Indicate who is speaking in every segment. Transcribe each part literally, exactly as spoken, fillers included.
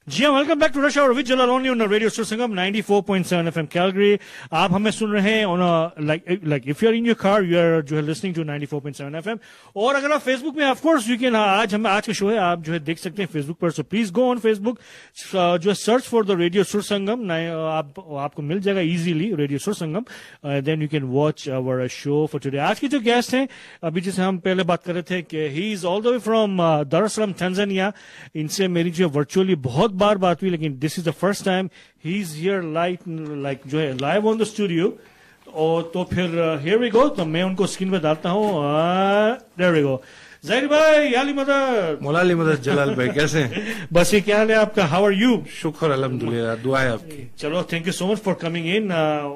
Speaker 1: जी हाँ, welcome back to rush hour with Jalal only on radio Sur Sangam ninety four point seven FM Calgary. आप हमें सुन रहे हैं on like like if you are in your car you are जो है listening to ninety four point seven FM. और अगर आप फेसबुक में ऑफ कोर्स यू कैन, आज हम आज का शो है आप जो है देख सकते हैं फेसबुक पर। So please go on Facebook, जो है search for the radio Sur संगम। आप आपको मिल जाएगा easily radio Sur Sangam, then you can watch our show for today. आज के जो गेस्ट हैं, अभी जैसे हम पहले बात कर रहे थे कि he is all the way from Dar es Salaam Tanzania. इनसे मेरी जो वर्चुअली बहुत बार बात हुई, लेकिन this is the first time he is here like like जो है लाइव ऑन द स्टूडियो। और तो फिर हियर वी गो, तो मैं उनको स्क्रीन पे डालता हूँ। There we go. ज़ाहिर भाई, याली मदद
Speaker 2: मोलाली मदद जलाल भाई, कैसे हैं?
Speaker 1: बस ये क्या हाल है आपका? How are you?
Speaker 2: शुक्र अल्हम्दुलिल्लाह, दुआ है आपकी।
Speaker 1: चलो, thank you so much for coming in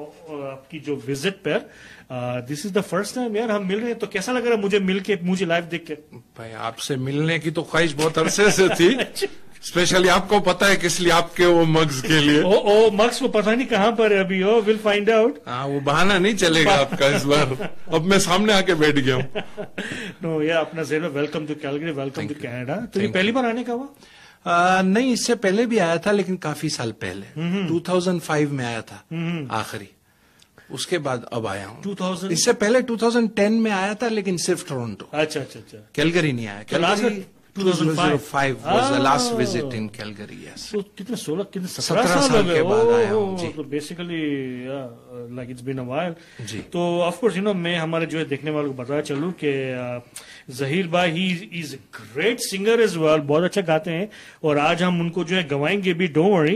Speaker 1: आपकी जो विजिट पर। This is the first time यार हम मिल रहे हैं, तो कैसा लग रहा है मुझे मिल के, मुझे लाइव देख के?
Speaker 2: भाई आपसे मिलने की तो ख्वाहिश बहुत अरसे से थी। स्पेशली आपको पता है किस लिए, आपके वो मग्स के लिए।
Speaker 1: ओ ओ मग्स को पता नहीं कहाँ पर है अभी। Oh will find out.
Speaker 2: हाँ, वो बहाना नहीं चलेगा आपका इस बार। अब मैं सामने आके बैठ गया हूँ।
Speaker 1: नो यार, अपना ज़रूर welcome to Calgary, welcome to Canada. तो ये पहली बार आने का हुआ?
Speaker 2: आ, नहीं, इससे पहले भी आया था, लेकिन काफी साल पहले दो हज़ार पाँच में आया था आखिरी। उसके बाद अब आया हूँ।
Speaker 1: दो हज़ार
Speaker 2: इससे पहले दो हज़ार दस में आया था, लेकिन सिर्फ टोरंटो।
Speaker 1: अच्छा अच्छा अच्छा।
Speaker 2: कैलगरी नहीं आया। कैलगरी
Speaker 1: दो हज़ार पाँच
Speaker 2: was the last visit in Calgary, yes.
Speaker 1: तो कितने सोलह कितने
Speaker 2: सत्रह साल के बाद आया हूँ जी।
Speaker 1: तो basically like it's been a while
Speaker 2: जी।
Speaker 1: तो ऑफ कोर्स यू नो, मैं हमारे जो है देखने वालों को बताया चलूं कि ज़हीर भाई he is great singer as well, बहुत अच्छा गाते हैं। और आज हम उनको जो है गवाएंगे भी, डोंट वरी,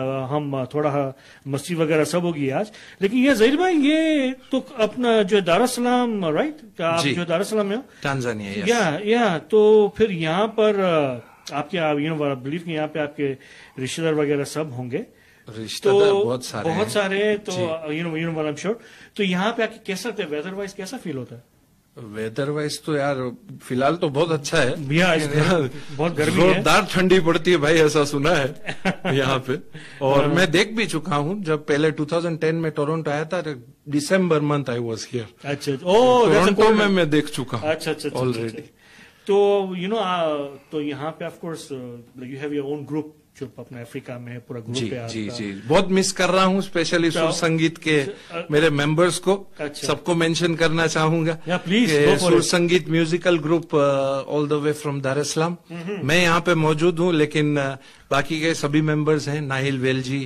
Speaker 1: हम थोड़ा मस्ती वगैरह सब होगी आज। लेकिन ये ज़हीर भाई, ये तो अपना जो है दार एस सलाम, राइट? आप जो दार एस सलाम में हो,
Speaker 2: टांजानिया।
Speaker 1: या या तो फिर यहाँ पर आपके यू नो बिलीव कि यहाँ पे आपके रिश्तेदार वगैरह सब होंगे,
Speaker 2: रिश्तेदार
Speaker 1: तो
Speaker 2: बहुत सारे
Speaker 1: बहुत
Speaker 2: हैं।
Speaker 1: सारे तो you know you know I am sure. तो यहाँ पे आके कैसा लगता है? वेदर वाइज कैसा फील होता है?
Speaker 2: वेदर वाइज तो यार फिलहाल तो बहुत अच्छा है
Speaker 1: भैया, बहुत गर्मी है,
Speaker 2: जोरदार ठंडी पड़ती है भाई, ऐसा सुना है यहाँ पे। और मैं देख भी चुका हूँ, जब पहले दो हज़ार दस में टोरंटो आया था, December month I was here.
Speaker 1: अच्छा, ओ
Speaker 2: टोरंटो में मैं देख चुका हूँ
Speaker 1: अच्छा अच्छा
Speaker 2: ऑलरेडी।
Speaker 1: तो यू नो तो यहाँ पे of course you have your own group जो अपना अफ्रीका में पूरा ग्रुप
Speaker 2: जी
Speaker 1: है।
Speaker 2: जी जी, बहुत मिस कर रहा हूँ, स्पेशली सुर संगीत के मेरे मेंबर्स को।
Speaker 1: अच्छा।
Speaker 2: सबको मेंशन करना चाहूंगा।
Speaker 1: Please,
Speaker 2: Sur Sangeet musical group all the way from Dar es Salaam. मैं यहाँ पे मौजूद हूँ, लेकिन uh, बाकी के सभी मेंबर्स हैं, नाहिल वेलजी,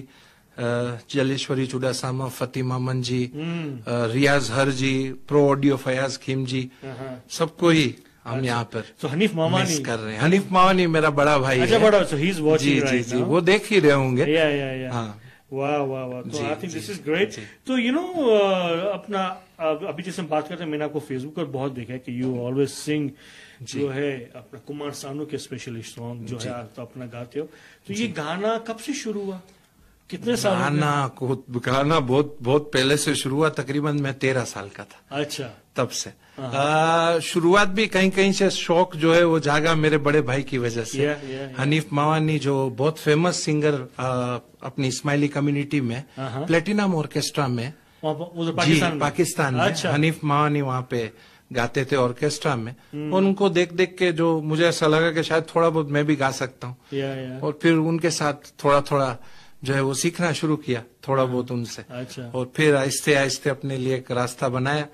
Speaker 2: जलेश्वरी चुडासामा, फतिमा मन जी, uh, रियाज हर जी, प्रो ऑडियो फयाज खीम जी, सबको ही हम यहाँ पर
Speaker 1: तो हनीफ मामानी
Speaker 2: कर रहे हैं। हनीफ मामानी मेरा बड़ा भाई
Speaker 1: अच्छा,
Speaker 2: है।
Speaker 1: बड़ा, so he's watching
Speaker 2: जी
Speaker 1: right
Speaker 2: जी जी,
Speaker 1: now.
Speaker 2: वो देख ही रहे होंगे।
Speaker 1: या या या
Speaker 2: हाँ,
Speaker 1: वाह वाह वाह। तो I think this is great.
Speaker 2: जी।
Speaker 1: तो यू नो अपना अब- अभी जैसे हम बात करते हैं, मैंने आपको फेसबुक पर बहुत देखा है कि यू ऑलवेज सिंग जो है अपना कुमार सानू के स्पेशलिस्ट सॉन्ग जो है आप तो अपना गाते हो। तो ये गाना कब से शुरू हुआ? कितने साल?
Speaker 2: गाना को गाना बहुत बहुत पहले से शुरू हुआ, तकरीबन मैं तेरह साल का था
Speaker 1: अच्छा,
Speaker 2: तब से। आ, शुरुआत भी कहीं कहीं से शौक जो है वो जागा मेरे बड़े भाई की वजह से।
Speaker 1: yeah, yeah, yeah.
Speaker 2: Hanif Mawani जो बहुत फेमस सिंगर अपनी इस्माइली कम्युनिटी में प्लेटिनम ऑर्केस्ट्रा में,
Speaker 1: उधर
Speaker 2: जी
Speaker 1: पाकिस्तान में?
Speaker 2: पाकिस्तान में
Speaker 1: अच्छा।
Speaker 2: हनीफ मावानी वहाँ पे गाते थे ऑर्केस्ट्रा में। और उनको देख देख के जो मुझे ऐसा लगा कि शायद थोड़ा बहुत मैं भी गा सकता हूँ।
Speaker 1: या या
Speaker 2: और फिर उनके साथ थोड़ा थोड़ा जो है वो सीखना शुरू किया, थोड़ा बहुत उनसे।
Speaker 1: अच्छा।
Speaker 2: और फिर आहिस्ते आहिस्ते अपने लिए एक रास्ता बनाया।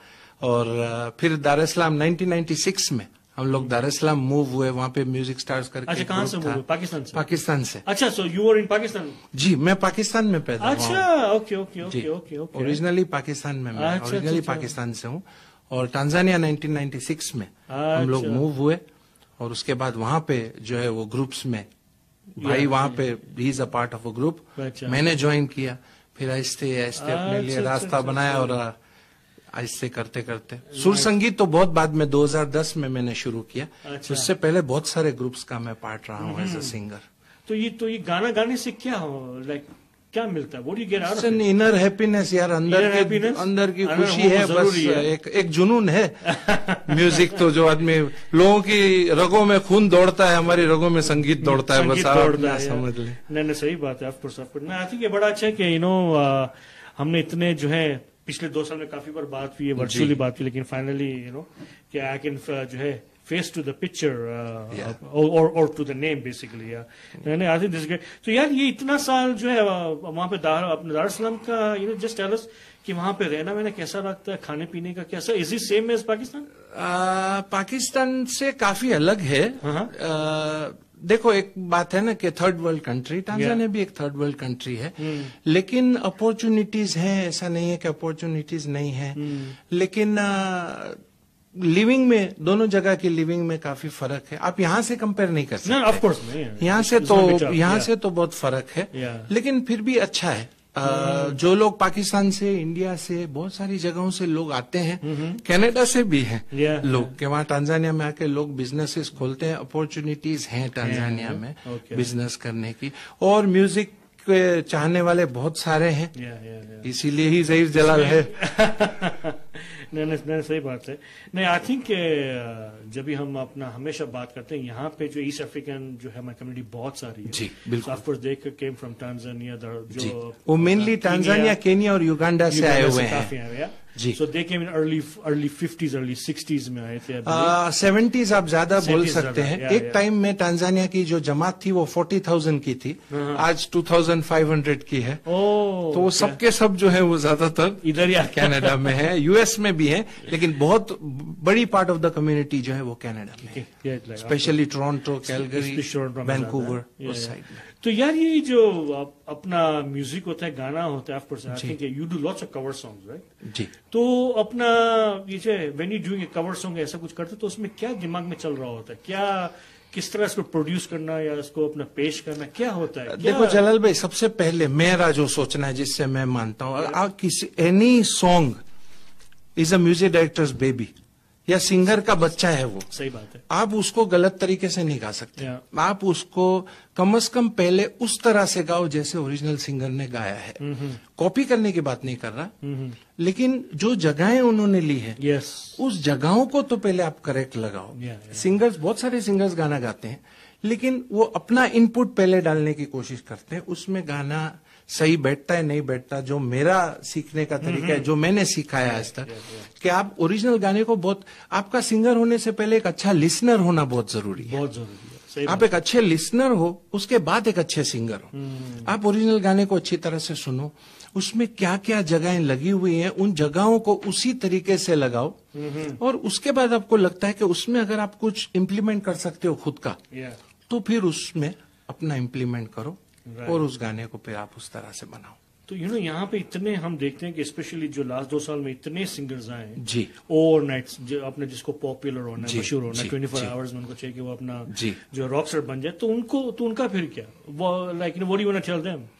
Speaker 2: और फिर दार एस सलाम नाइनटीन नाइंटी सिक्स में हम लोग दार एस सलाम मूव हुए, वहाँ पे म्यूजिक स्टार्स करके।
Speaker 1: अच्छा, कहाँ से
Speaker 2: group
Speaker 1: मूव
Speaker 2: था।
Speaker 1: हुए? पाकिस्तान से?
Speaker 2: पाकिस्तान से।
Speaker 1: अच्छा, so you are in Pakistan?
Speaker 2: जी, मैं पाकिस्तान में पैदा हुआ हूँ।
Speaker 1: अच्छा, okay okay okay okay okay.
Speaker 2: Originally Pakistan में, मैं
Speaker 1: अच्छा,
Speaker 2: ओरिजिनली
Speaker 1: अच्छा।
Speaker 2: पाकिस्तान से हूँ। और टांजानिया नाइनटीन नाइंटी सिक्स में हम लोग मूव हुए। और उसके बाद वहाँ पे जो है वो ग्रुप्स में भाई वहाँ पे he is a part of a group, मैंने ज्वाइन किया। फिर आहिस्ते आहिस्ते अपने लिए रास्ता बनाया और आहिस्ते करते करते सुर संगीत तो बहुत बाद में दो हज़ार दस में मैंने शुरू किया।
Speaker 1: अच्छा।
Speaker 2: उससे पहले बहुत सारे ग्रुप्स का मैं पार्ट रहा हूँ एज अ सिंगर।
Speaker 1: तो ये तो ये गाना गाने से क्या हो, लाइक क्या मिलता है? What do you get out of
Speaker 2: it? Inner happiness यार, अंदर
Speaker 1: Inner
Speaker 2: की
Speaker 1: happiness?
Speaker 2: अंदर की
Speaker 1: अंदर
Speaker 2: खुशी
Speaker 1: वो
Speaker 2: है, बस
Speaker 1: जरूरी है।
Speaker 2: एक एक जुनून है। म्यूजिक तो जो आदमी, लोगों की रगों में खून दौड़ता है, हमारी रगों में संगीत दौड़ता है, बस
Speaker 1: संगीत
Speaker 2: आप
Speaker 1: दौड़ता
Speaker 2: अपना
Speaker 1: है,
Speaker 2: समझ लें।
Speaker 1: नहीं नहीं, सही बात है, of course of course. I think ये बड़ा अच्छा है कि यू नो हमने इतने जो है पिछले दो साल में काफी बार बात हुई है, वर्चुअली बात हुई, लेकिन फाइनली यू नो कि आई कैन जो है face to the picture uh, yeah. or, or or to the name basically. Yeah, and I think this is great. So यार ये इतना साल जो है वहाँ पे दार अपने दार सलाम का you know just tell us कि वहाँ पे रहना मैंने कैसा लगता है, खाने पीने का कैसा, is it same as Pakistan?
Speaker 2: Pakistan से काफी अलग है. uh, देखो एक बात है ना कि थर्ड वर्ल्ड कंट्री, टांजानिया भी एक थर्ड वर्ल्ड कंट्री है, hmm. लेकिन अपॉर्चुनिटीज हैं, ऐसा नहीं है कि अपॉर्चुनिटीज नहीं है, hmm. लेकिन लिविंग uh, में दोनों जगह की लिविंग में काफी फर्क है. आप यहाँ से कंपेयर नहीं कर सकते.
Speaker 1: ऑफ कोर्स नहीं,
Speaker 2: यहाँ से तो यहाँ से तो बहुत फर्क है, लेकिन फिर भी अच्छा है. Uh, जो लोग पाकिस्तान से, इंडिया से, बहुत सारी जगहों से लोग आते हैं, कनाडा से भी हैं yeah, लोग कि वहाँ टांजानिया में आके लोग बिजनेसेस खोलते हैं. अपॉर्चुनिटीज हैं टांजानिया yeah, में okay. बिजनेस करने की, और म्यूजिक के चाहने वाले बहुत सारे हैं, yeah, yeah, yeah. इसीलिए ही ज़हीर जलाल है.
Speaker 1: नहीं नहीं सही बात है. नहीं आई थिंक जब भी हम अपना हमेशा बात करते हैं यहाँ पे जो ईस्ट अफ्रीकन जो है हमारी कम्युनिटी बहुत सारी है.
Speaker 2: जी बिल्कुल.
Speaker 1: Of course they came from Tanzania, जो
Speaker 2: वो मेनली टांजानिया, केनिया और युगांडा से आए हुए हैं. जी.
Speaker 1: So they came in early early fifties, early sixties में आए थे.
Speaker 2: सेवेंटीज आप ज्यादा बोल सकते हैं. yeah, एक yeah. टाइम में टांजानिया की जो जमात थी वो फोर्टी थाउजेंड की थी, uh-huh. आज टू थाउजेंड फाइव हंड्रेड की है. oh, तो वो okay. सबके सब जो है वो ज्यादातर
Speaker 1: इधर ही
Speaker 2: कनाडा में है, यूएस में भी है, लेकिन बहुत बड़ी पार्ट ऑफ द कम्युनिटी जो है वो कनाडा में है, स्पेशली टोरंटो, कैलगरी, वैंकूवर उस साइड में.
Speaker 1: तो यार ये जो अपना म्यूजिक होता है, गाना होता है, of course I think you do lots of cover songs, right? जी. तो अपना ये जो when you doing a cover song ऐसा कुछ करते तो उसमें क्या दिमाग में चल रहा होता है, क्या किस तरह इसको प्रोड्यूस करना या इसको अपना पेश करना क्या होता है?
Speaker 2: देखो जलाल भाई, सबसे पहले मेरा जो सोचना है, जिससे मैं मानता हूँ, किसी any song is a music directors baby या सिंगर का बच्चा है वो.
Speaker 1: सही बात है.
Speaker 2: आप उसको गलत तरीके से नहीं गा सकते. आप उसको कम से कम पहले उस तरह से गाओ जैसे ओरिजिनल सिंगर ने गाया है. कॉपी करने की बात नहीं कर रहा, लेकिन जो जगहें उन्होंने ली है,
Speaker 1: yes.
Speaker 2: उस जगहों को तो पहले आप करेक्ट लगाओ.
Speaker 1: yeah, yeah.
Speaker 2: सिंगर्स, बहुत सारे सिंगर्स गाना गाते हैं, लेकिन वो अपना इनपुट पहले डालने की कोशिश करते हैं. उसमें गाना सही बैठता है नहीं बैठता, जो मेरा सीखने का तरीका है, जो मैंने सीखा है आज तक, कि आप ओरिजिनल गाने को बहुत, आपका सिंगर होने से पहले एक अच्छा लिसनर होना बहुत जरूरी है.
Speaker 1: बहुत जरूरी है.
Speaker 2: आप एक अच्छे लिसनर हो, उसके बाद एक अच्छे सिंगर हो. आप ओरिजिनल गाने को अच्छी तरह से सुनो, उसमें क्या क्या जगहें लगी हुई हैं, उन जगहों को उसी तरीके से लगाओ, और उसके बाद आपको लगता है कि उसमें अगर आप कुछ इम्प्लीमेंट कर सकते हो खुद का, तो फिर उसमें अपना इम्प्लीमेंट करो. Right. और उस गाने को फिर आप उस तरह से बनाओ.
Speaker 1: तो यू नो यहाँ पे इतने हम देखते हैं कि स्पेशली जो लास्ट दो साल में इतने सिंगर्स आए हैं
Speaker 2: जी,
Speaker 1: ओवरनाइट, जो अपने जिसको पॉपुलर होना है, मशहूर होना है, ट्वेंटी फोर आवर्स में उनको चाहिए कि वो अपना
Speaker 2: जी.
Speaker 1: जो रॉक स्टार बन जाए, तो उनको तो उनका फिर क्या, वो like you know what do you want to tell them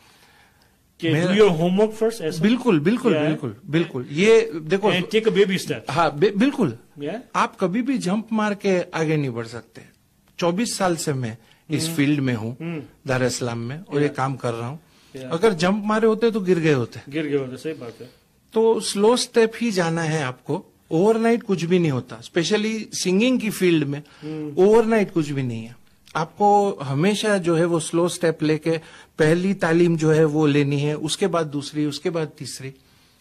Speaker 1: कि डू योर होमवर्क फर्स्ट? ऐसा
Speaker 2: बिल्कुल बिल्कुल yeah. बिल्कुल बिल्कुल. ये देखो,
Speaker 1: टेक अ बेबी स्टेप.
Speaker 2: हाँ बिल्कुल.
Speaker 1: yeah?
Speaker 2: आप कभी भी जंप मार के आगे नहीं बढ़ सकते. चौबीस साल से मैं इस फील्ड में हूँ, दार इस्लाम में, और ये काम कर रहा हूँ. अगर जंप मारे होते तो गिर गए होते.
Speaker 1: गिर गए होते. सही बात है.
Speaker 2: तो स्लो स्टेप ही जाना है आपको. ओवरनाइट कुछ भी नहीं होता, स्पेशली सिंगिंग की फील्ड में ओवरनाइट कुछ भी नहीं है. आपको हमेशा जो है वो स्लो स्टेप लेके पहली तालीम जो है वो लेनी है, उसके बाद दूसरी, उसके बाद तीसरी.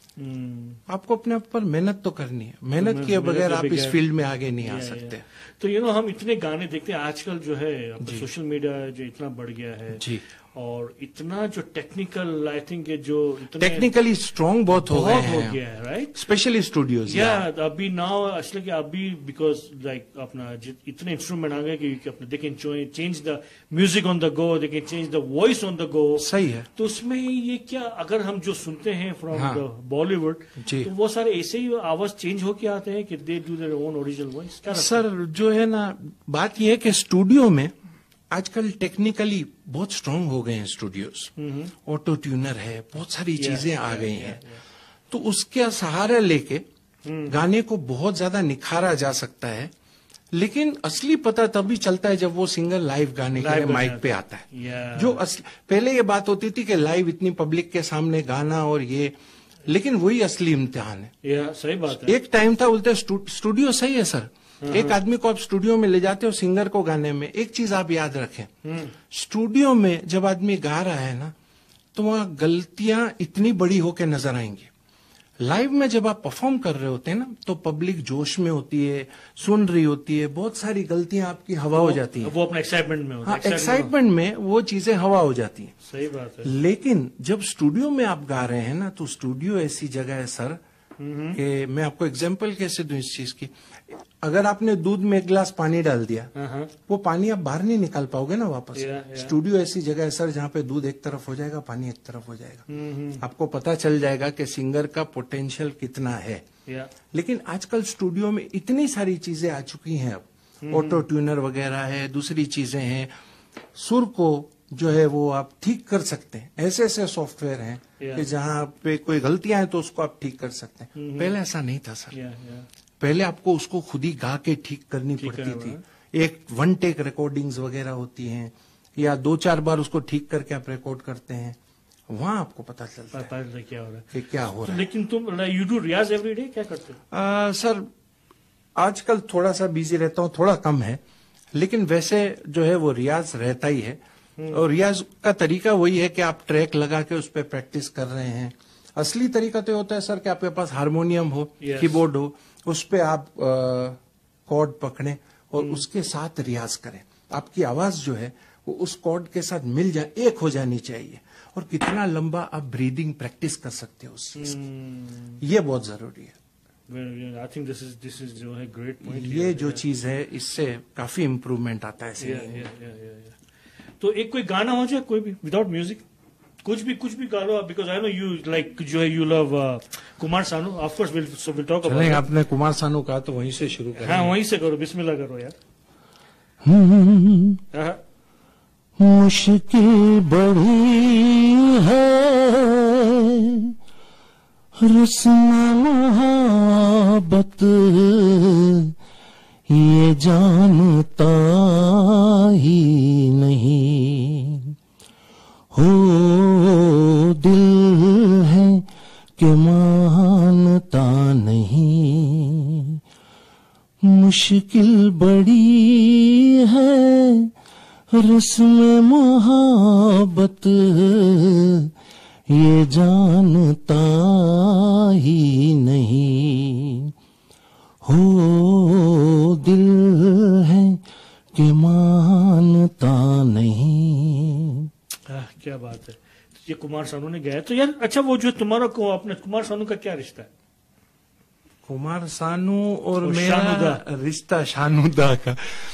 Speaker 2: आपको अपने आप पर मेहनत तो करनी है. मेहनत किए बगैर आप इस फील्ड में आगे नहीं आ सकते.
Speaker 1: तो यू नो हम इतने गाने देखते हैं आजकल, जो है सोशल मीडिया जो इतना बढ़ गया है
Speaker 2: जी,
Speaker 1: और इतना जो टेक्निकल, आई थिंक जो
Speaker 2: टेक्निकली स्ट्रांग बहुत हो गए
Speaker 1: हो गया है, राइट?
Speaker 2: Specially studios.
Speaker 1: या अभी नाउ एक्चुअली कि अभी बिकॉज लाइक अपना इतने इंस्ट्रूमेंट आ गए कि अपने they can change the music on the go, they can change the voice on the go.
Speaker 2: सही है.
Speaker 1: तो उसमें ये क्या, अगर हम जो सुनते हैं फ्रॉम द बॉलीवुड, तो वो सारे ऐसे ही आवाज चेंज होके आते हैं कि they do their own original voice.
Speaker 2: Sir जो है ना, बात यह है कि स्टूडियो में आजकल टेक्निकली बहुत स्ट्रांग हो गए हैं स्टूडियोज. ऑटो ट्यूनर है, बहुत सारी yeah, चीजें yeah, आ गई yeah, हैं. yeah. तो उसके सहारा लेके hmm. गाने को बहुत ज्यादा निखारा जा सकता है, लेकिन असली पता तभी चलता है जब वो सिंगर लाइव गाने के लिए माइक पे आता है.
Speaker 1: yeah.
Speaker 2: जो असली, पहले ये बात होती थी कि लाइव इतनी पब्लिक के सामने गाना और ये, लेकिन वही असली इम्तिहान है.
Speaker 1: yeah, सही बात है.
Speaker 2: एक टाइम था बोलते स्टूडियो सही है सर. एक आदमी को आप स्टूडियो में ले जाते हो सिंगर को गाने में, एक चीज आप याद रखें, स्टूडियो में जब आदमी गा रहा है ना, तो वहां गलतियां इतनी बड़ी होके नजर आएंगी. लाइव में जब आप परफॉर्म कर रहे होते हैं ना, तो पब्लिक जोश में होती है, सुन रही होती है, बहुत सारी गलतियां आपकी हवा हो जाती है।
Speaker 1: वो अपने एक्साइटमेंट में होता है।
Speaker 2: हाँ, एक्साइटमेंट में वो चीजें हवा हो जाती हैं।
Speaker 1: सही बात है।
Speaker 2: लेकिन जब स्टूडियो में आप गा रहे हैं ना, तो स्टूडियो ऐसी जगह है सर कि मैं आपको एग्जांपल कैसे दूं इस चीज की। अगर आपने दूध में एक गिलास पानी डाल दिया, वो पानी आप बाहर नहीं निकाल पाओगे ना वापस।
Speaker 1: या, या।
Speaker 2: स्टूडियो ऐसी जगह है सर जहाँ पे दूध एक तरफ हो जाएगा, पानी एक तरफ हो जाएगा। आपको पता चल जाएगा कि सिंगर का पोटेंशियल कितना है।
Speaker 1: या।
Speaker 2: लेकिन आजकल स्टूडियो में इतनी सारी चीजें आ चुकी हैं, अब ऑटो ट्यूनर वगैरह है, दूसरी चीजें हैं, सुर को जो है वो आप ठीक कर सकते हैं। ऐसे ऐसे सॉफ्टवेयर हैं कि जहाँ पे कोई गलतियां हैं तो उसको आप ठीक कर सकते हैं। पहले ऐसा नहीं था सर।
Speaker 1: या, या।
Speaker 2: पहले आपको उसको खुद ही गा के ठीक करनी पड़ती थी। एक वन टेक रिकॉर्डिंग्स वगैरह होती हैं, या दो चार बार उसको ठीक करके आप रिकॉर्ड करते हैं, वहां आपको पता चलता
Speaker 1: पता है क्या हो रहा है
Speaker 2: कि क्या हो रहा है।
Speaker 1: लेकिन तुम you do riyaz every day, क्या करते हो?
Speaker 2: आ, सर आजकल थोड़ा सा बिजी रहता हूँ, थोड़ा कम है, लेकिन वैसे जो है वो रियाज रहता ही है। और रियाज का तरीका वही है कि आप ट्रैक लगा के उस पर प्रैक्टिस कर रहे हैं। असली तरीका तो होता है सर कि आपके पास हारमोनियम हो,
Speaker 1: yes.
Speaker 2: कीबोर्ड हो, उस पे आप कॉर्ड पकड़ें और hmm. उसके साथ रियाज करें। आपकी आवाज जो है वो उस कॉर्ड के साथ मिल जाए, एक हो जानी चाहिए। और कितना लंबा आप ब्रीदिंग प्रैक्टिस कर सकते हो उस चीज की, ये बहुत जरूरी है।
Speaker 1: I think this is this is जो है ग्रेट पॉइंट।
Speaker 2: ये जो चीज है इससे काफी इम्प्रूवमेंट आता है।
Speaker 1: yeah, yeah, yeah, yeah, yeah. तो एक कोई गाना हो जाए, कोई भी विदाउट म्यूजिक, कुछ भी कुछ भी गा लो, because I know you like जो है you love Kumar Sanu. Of course will so will talk about.
Speaker 2: आपने कुमार सानू कहा तो वहीं से शुरू करें।
Speaker 1: हाँ, वहीं से करो, बिस्मिल्लाह करो यार।
Speaker 3: मुश्किल बड़ी है रस्म मोहब्बत, ये जानता ही नहीं हो दिल है कि मानता नहीं। मुश्किल बड़ी है रस्म मोहब्बत, ये जानता ही नहीं हो दिल है कि मानता नहीं।
Speaker 1: आ, क्या बात है। तो ये कुमार सानू ने गाया। तो यार अच्छा, वो जो तुम्हारा को अपने कुमार सानू का क्या रिश्ता है?
Speaker 2: कुमार सानू और, और मेरा
Speaker 1: शानुदा।
Speaker 2: रिश्ता शानुदा का।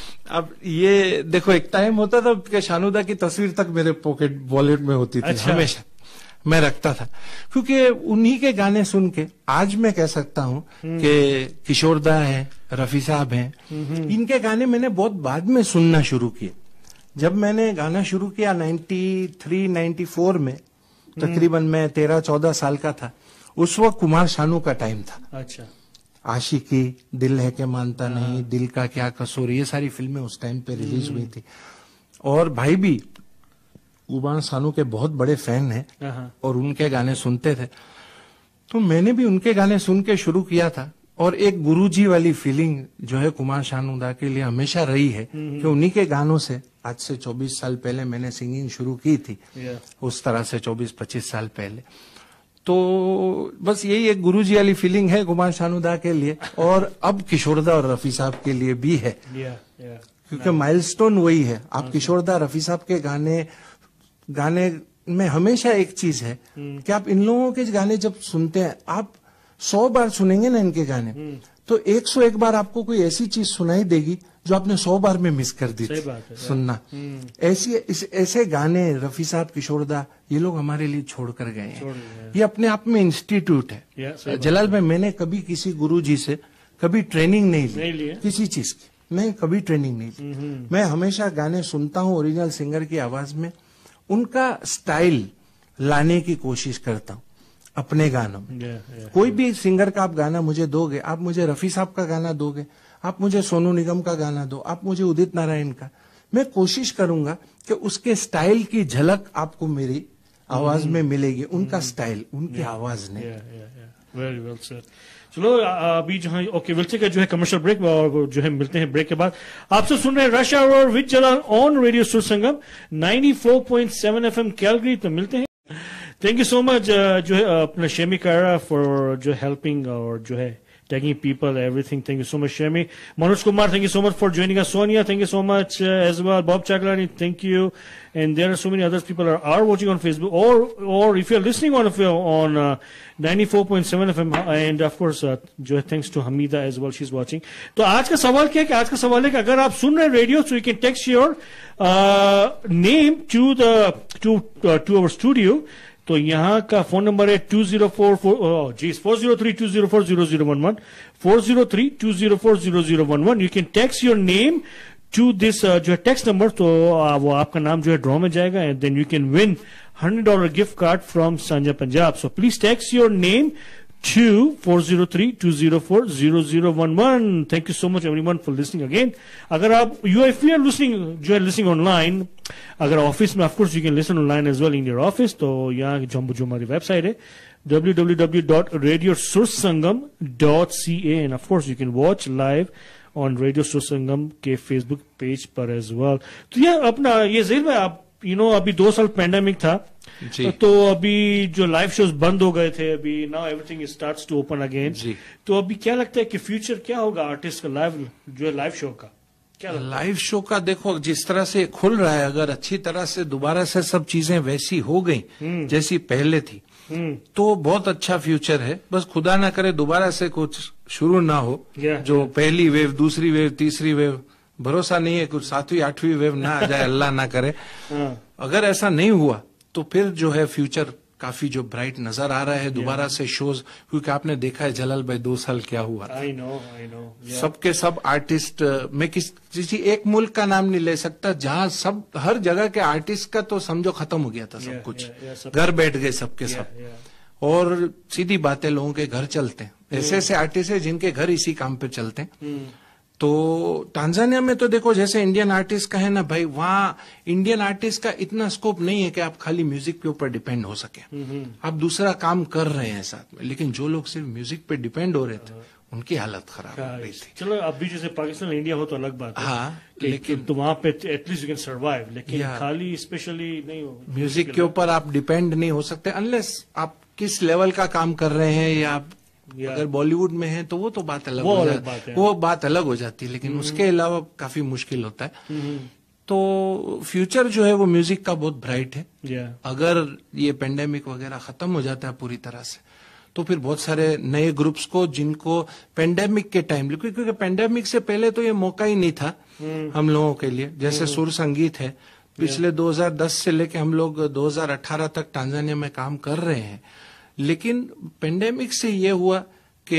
Speaker 2: अब ये देखो, एक टाइम होता था कि शानुदा की तस्वीर तक मेरे पॉकेट वॉलेट में होती थी। अच्छा। हमेशा मैं रखता था, क्योंकि उन्हीं के गाने सुन के आज मैं कह सकता हूँ कि किशोरदा है, रफी साहब हैं, इनके गाने मैंने बहुत बाद में सुनना शुरू किए। जब मैंने गाना शुरू किया तिरानवे चौरानवे में, तकरीबन मैं तेरह चौदह साल का था, उस वक्त कुमार सानू का टाइम था।
Speaker 1: अच्छा।
Speaker 2: आशिकी, दिल है के मानता नहीं, दिल का क्या कसूर, ये सारी फिल्में उस टाइम पे रिलीज हुई थी। और भाई भी कुमार सानू के बहुत बड़े फैन हैं और उनके गाने सुनते थे, तो मैंने भी उनके गाने सुन के शुरू किया था। और एक गुरुजी वाली फीलिंग जो है कुमार सानूदा के लिए हमेशा रही है कि उन्हीं के गानों से आज से चौबीस साल पहले मैंने सिंगिंग शुरू की थी। उस तरह से चौबीस पच्चीस साल पहले। तो बस यही एक गुरुजी वाली फीलिंग है कुमार सानूदा के लिए, और अब किशोरदा और रफी साहब के लिए भी है। क्योंकि माइलस्टोन वही है। आप किशोरदा, रफी साहब के गाने गाने में हमेशा एक चीज है कि आप इन लोगों के गाने जब सुनते हैं, आप सौ बार सुनेंगे ना इनके गाने, तो एक सौ एक बार आपको कोई ऐसी चीज सुनाई देगी जो आपने सौ बार में मिस कर दी थी सुनना। ऐसी इस, ऐसे गाने रफी साहब, किशोरदा, ये लोग हमारे लिए छोड़ कर गए हैं। ये अपने आप में इंस्टीट्यूट है। जलाल भाई, मैंने कभी किसी गुरुजी से कभी ट्रेनिंग नहीं ली, नहीं ली किसी चीज की। मैं कभी ट्रेनिंग नहीं ली। मैं हमेशा गाने सुनता हूँ ओरिजिनल सिंगर की आवाज में, उनका स्टाइल लाने की कोशिश करता हूँ अपने गानों में। yeah, yeah, कोई yeah. भी सिंगर का आप गाना मुझे दोगे, आप मुझे रफी साहब का गाना दोगे, आप मुझे सोनू निगम का गाना दो, आप मुझे उदित नारायण का, मैं कोशिश करूंगा कि उसके स्टाइल की झलक आपको मेरी आवाज mm-hmm. में मिलेगी। उनका mm-hmm. स्टाइल, उनकी yeah, आवाज ने।
Speaker 1: Very well sir. चलो अभी जहाँ ओके विल टेक जो है कमर्शियल ब्रेक, और जो है मिलते हैं ब्रेक के बाद। आपसे सुन रहे हैं rush hour with Jalal on radio Sur Sangam ninety four point seven FM Calgary. तो मिलते हैं। थैंक यू सो मच जो है अपना शेमी कारा फॉर जो हेल्पिंग और जो है tagging people, everything. Thank you so much, Shemi. Manoj Kumar, thank you so much for joining us. Sonia, thank you so much uh, as well. Bob Chaklani, thank you. And there are so many other people are, are watching on Facebook, or or if you're listening on on uh, ninety-four point seven F M, and of course, uh, जो है thanks to Hamida as well, she's watching. तो आज का सवाल क्या है कि आज का सवाल है कि अगर आप सुन रहे हैं radio, so you can text your uh, name to the to uh, to our studio. तो यहाँ का फोन नंबर है टू जीरो फोर फोर जी four zero three two zero four zero zero one one four zero three two zero four zero zero one one. You can text your name to this जो है text number, तो uh, वो आपका नाम जो है draw में जाएगा and then you can win hundred dollar gift card from Sanjha Punjab. So please text your name to four zero three two zero four zero zero one one. Thank you so much everyone for listening again. अगर आप you if you are listening जो है listening online, अगर office में of course you can listen online as well in your office. तो यहाँ जम्बू जो हमारी वेबसाइट है w w w dot radio sursangam dot c a and of course you can watch live on Radio Sursangam के Facebook page पर as well. तो ये अपना ये जेल में आप यू नो अभी दो साल पैंडेमिक था जी. तो अभी जो लाइव शोज बंद हो गए थे, अभी now everything starts to open again. तो अभी क्या लगता है कि फ्यूचर क्या होगा आर्टिस्ट का लाइव जो है लाइव शो का? क्या
Speaker 2: लाइव शो का देखो जिस तरह से खुल रहा है, अगर अच्छी तरह से दोबारा से सब चीजें वैसी हो गई जैसी पहले थी तो बहुत अच्छा फ्यूचर है. बस खुदा ना करे दोबारा से कुछ शुरू ना हो जो पहली वेव, दूसरी वेव, तीसरी वेव, भरोसा नहीं है कुछ सातवीं आठवीं वेव ना आ जाए, अल्लाह ना करे. अगर ऐसा नहीं हुआ तो फिर जो है फ्यूचर काफी जो ब्राइट नजर आ रहा है दोबारा से शोज, क्योंकि आपने देखा है जलाल भाई दो साल क्या हुआ.
Speaker 1: आई नो आई नो
Speaker 2: सबके सब आर्टिस्ट, मैं किस किसी एक मुल्क का नाम नहीं ले सकता जहां सब हर जगह के आर्टिस्ट का तो समझो खत्म हो गया था सब
Speaker 1: yeah,
Speaker 2: कुछ
Speaker 1: yeah, yeah,
Speaker 2: घर बैठ गए सबके
Speaker 1: yeah,
Speaker 2: सब
Speaker 1: yeah.
Speaker 2: और सीधी बात है लोगों के घर चलते हैं. ऐसे ऐसे आर्टिस्ट है जिनके घर इसी काम पे चलते हैं. तो टांजानिया में तो देखो जैसे इंडियन आर्टिस्ट का है ना भाई, वहाँ इंडियन आर्टिस्ट का इतना स्कोप नहीं है कि आप खाली म्यूजिक के ऊपर डिपेंड हो सके. आप दूसरा काम कर रहे हैं साथ में, लेकिन जो लोग सिर्फ म्यूजिक पे डिपेंड हो रहे थे उनकी हालत खराब हो रही थी.
Speaker 1: चलो अभी जैसे पाकिस्तान इंडिया हो तो अलग बात है.
Speaker 2: हाँ
Speaker 1: लेकिन तो वहाँ पे एटलीस्ट यू कैन सर्वाइव, लेकिन खाली स्पेशली नहीं हो
Speaker 2: म्यूजिक के ऊपर आप डिपेंड नहीं हो सकते अनलेस आप किस लेवल का काम कर रहे हैं. या आप अगर बॉलीवुड में है तो वो तो बात अलग हो जाती है, वो बात अलग हो जाती है, लेकिन उसके अलावा काफी मुश्किल होता है. तो फ्यूचर जो है वो म्यूजिक का बहुत ब्राइट है. अगर ये पेंडेमिक वगैरह खत्म हो जाता है पूरी तरह से तो फिर बहुत सारे नए ग्रुप्स को जिनको पेंडेमिक के टाइम, क्योंकि पेंडेमिक से पहले तो ये मौका ही नहीं था हम लोगों के लिए. जैसे सुर संगीत है, पिछले दो हज़ार दस से लेके हम लोग दो हज़ार अठारह तक टांजानिया में काम कर रहे हैं. लेकिन पेंडेमिक से ये हुआ कि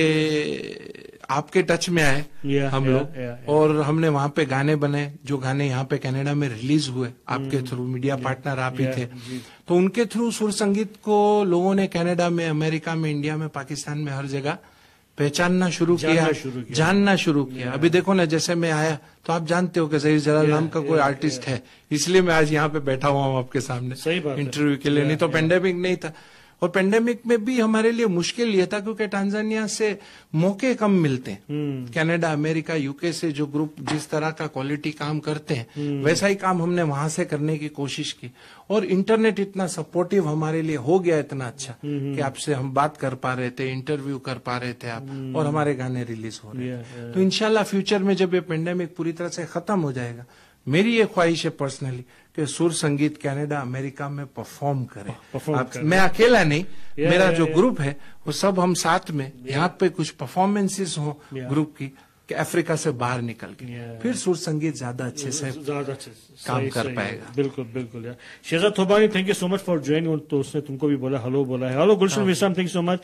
Speaker 2: आपके टच में आए yeah, हम लोग yeah, yeah, yeah. और हमने वहां पे गाने बनाए, जो गाने यहाँ पे कनाडा में रिलीज हुए आपके hmm, through. Media yeah, partner आप ही yeah, थे yeah. तो उनके थ्रू सुर संगीत को लोगों ने कनाडा में, अमेरिका में, इंडिया में, पाकिस्तान में हर जगह पहचानना शुरू किया, जानना शुरू किया. अभी देखो ना, जैसे मैं आया तो आप जानते हो कि ज़हीर जलाल नाम का कोई आर्टिस्ट है, इसलिए मैं आज यहाँ पे बैठा हुआ हूँ आपके सामने इंटरव्यू के लिए. नहीं तो पेंडेमिक नहीं था. और पेंडेमिक में भी हमारे लिए मुश्किल ये था क्योंकि टांजानिया से मौके कम मिलते हैं. hmm. कनाडा, अमेरिका, यूके से जो ग्रुप जिस तरह का क्वालिटी काम करते हैं hmm. वैसा ही काम हमने वहां से करने की कोशिश की. और इंटरनेट इतना सपोर्टिव हमारे लिए हो गया इतना अच्छा hmm. कि आपसे हम बात कर पा रहे थे, इंटरव्यू कर पा रहे थे आप hmm. और हमारे गाने रिलीज हो रहे हैं. yeah, yeah. तो इंशाल्लाह फ्यूचर में जब ये पेंडेमिक पूरी तरह से खत्म हो जाएगा, मेरी ये ख्वाहिश है पर्सनली कि सुर संगीत कनाडा, अमेरिका में परफॉर्म करे. आप, मैं अकेला नहीं, yeah, मेरा yeah, जो yeah. ग्रुप है वो सब हम साथ में yeah. यहाँ पे कुछ परफॉर्मेंसेस हो yeah. ग्रुप की कि अफ्रीका से बाहर निकल के yeah. फिर सुर संगीत ज्यादा अच्छे से ज्यादा अच्छे काम सही, कर सही, पाएगा. बिल्कुल बिल्कुल यार. Shahzad Thobani, thank you so much for joining. तो उसने तुमको भी बोला हेलो बोला है. Hello Gulshan Visham, thank you so much.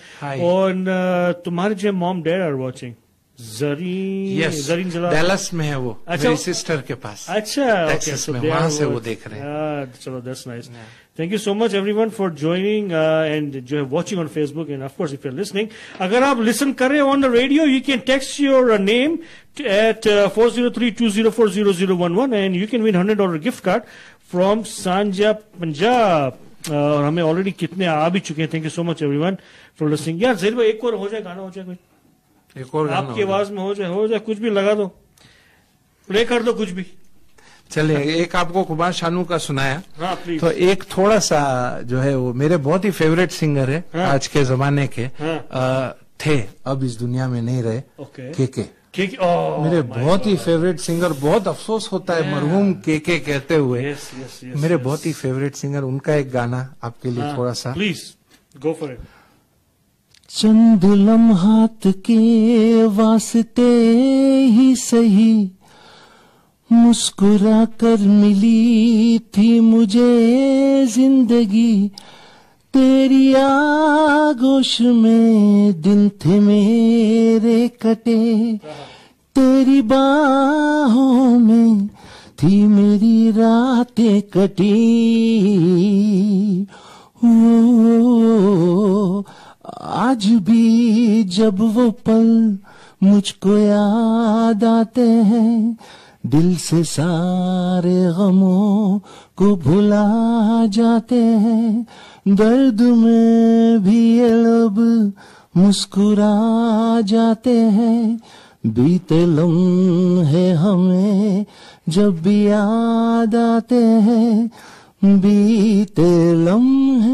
Speaker 2: और तुम्हारे जो mom dad are watching Zarin yes, Zarin Jala Dallas में है वो. अच्छा, मेरी सिस्टर के पास.
Speaker 1: अच्छा
Speaker 2: okay, so में वहां से वो देख रहे हैं.
Speaker 1: चलो that's nice. Thank you so much everyone for joining and जो है watching on Facebook and of course if you are listening. अगर आप लिसन कर रहे हो on the radio, you can text your name at four zero three two zero four zero zero one one and you can win hundred dollar gift card from Sanjha Punjab. और हमें already कितने आ भी चुके हैं. Thank you so much everyone for listening. यार ज़हीर भाई एक और हो जाए, गाना हो जाए कोई
Speaker 2: एक और
Speaker 1: आपकी आवाज में हो जाए, हो जाए कुछ भी लगा दो, प्ले कर दो कुछ भी.
Speaker 2: चले एक आपको कुमार शानू का सुनाया।
Speaker 1: हाँ, प्लीज।
Speaker 2: तो एक थोड़ा सा जो है वो मेरे बहुत ही फेवरेट सिंगर है। हाँ, आज के जमाने के। हाँ, आ, थे, अब इस दुनिया में नहीं रहे।
Speaker 1: ओके।
Speaker 2: के के
Speaker 1: के के, oh,
Speaker 2: मेरे बहुत ही फेवरेट सिंगर, बहुत अफसोस होता है मरहूम के के कहते हुए।
Speaker 1: yes, yes, yes,
Speaker 2: मेरे
Speaker 1: yes.
Speaker 2: बहुत ही फेवरेट सिंगर, उनका एक गाना आपके लिए। हाँ, थोड़ा सा
Speaker 1: प्लीज गो फॉर इट।
Speaker 3: चंद लम्हात के वास्ते ही सही मुस्कुरा कर मिली थी मुझे जिंदगी, तेरी आगोश में दिन थे मेरे कटे, तेरी बाहों में थी मेरी रातें कटी। वो आज भी जब वो पल मुझको याद आते हैं, दिल से सारे गमों को भुला जाते हैं, दर्द में भी ये लब मुस्कुरा जाते हैं, बीते लम्हे हमें जब भी याद आते हैं, बीते लम्हे।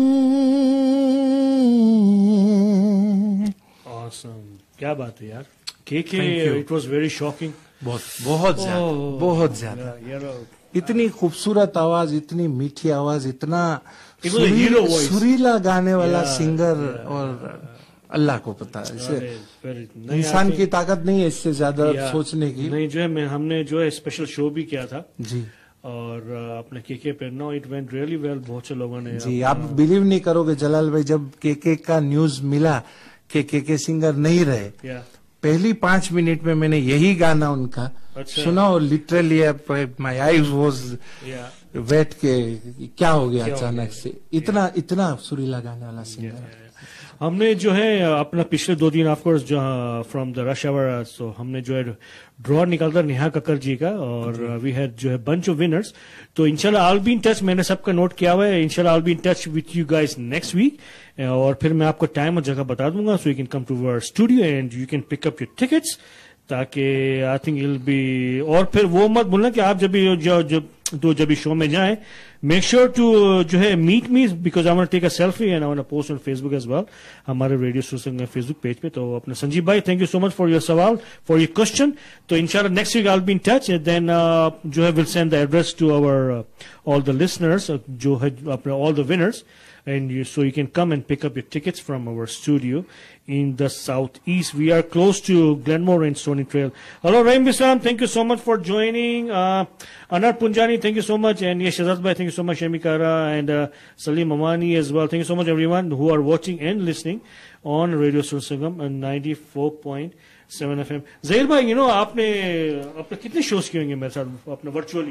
Speaker 1: Awesome. क्या बात है यार। के के, इट वाज वेरी शॉकिंग।
Speaker 2: बहुत बहुत ज्यादा, oh, बहुत ज्यादा। इतनी खूबसूरत आवाज, इतनी मीठी आवाज, इतना सुरीला, सुरीला गाने वाला yeah, सिंगर yeah, और अल्लाह को पता है। इसे इंसान की ताकत नहीं है इससे ज्यादा yeah, सोचने की।
Speaker 1: नहीं, जो है मैं हमने जो है स्पेशल शो भी किया था
Speaker 2: जी,
Speaker 1: और अपने के के पे no it went really well. बहुत से लोगों ने
Speaker 2: जी, आप बिलीव नहीं करोगे जलाल भाई, जब के के का न्यूज मिला कि के के सिंगर नहीं रहे,
Speaker 1: yeah,
Speaker 2: पहली पांच मिनट में मैंने यही गाना उनका अच्छा, सुना और literally my eyes was wet के क्या हो गया अचानक से। इतना इतना सुरीला गाने वाला सिंगर।
Speaker 1: हमने जो है अपना पिछले दो दिन ऑफकोर्स जो from the rush hour, so हमने जो है ड्रॉ निकालता नेहा कक्कर जी का, और वी हैड जो है बंच ऑफ विनर्स। तो इंशाल्लाह I will be in touch, मैंने सबका नोट किया हुआ है। इंशाल्लाह I will be in touch with you guys next week, और फिर मैं आपको टाइम और जगह बता दूंगा, so you can come to our studio and you can pick up your tickets, ताकि आई थिंक इल बी। और फिर वो मत बोलना कि आप जब भी जो, जो, तो जब भी शो में जाए, मेक श्योर टू जो है meet me, because I want take a selfie and I want post on Facebook as well, हमारे रेडियो स्टेशन के फेसबुक पेज पे। तो अपने संजीव भाई, thank you so much for your सवाल, फॉर योर क्वेश्चन। तो इंशाल्लाह next week I will be in touch, then जो है will send the address to our all the listeners, जो है अपने all the winners, and you, so you can come and pick up your tickets from our studio in the southeast. We are close to Glenmore and Stony Trail. Hello, Rahim Bisram, thank you so much for joining. Uh, Anar Punjani, thank you so much, and yes, Shazad Bhai, thank you so much, Shami Kara, and uh, Salim Amani as well. Thank you so much, everyone who are watching and listening on Radio Sursangam and ninety-four point seven F M. Zahir Bhai, you know, आपने अपने कितने shows किए होंगे मेरे साथ अपने virtually?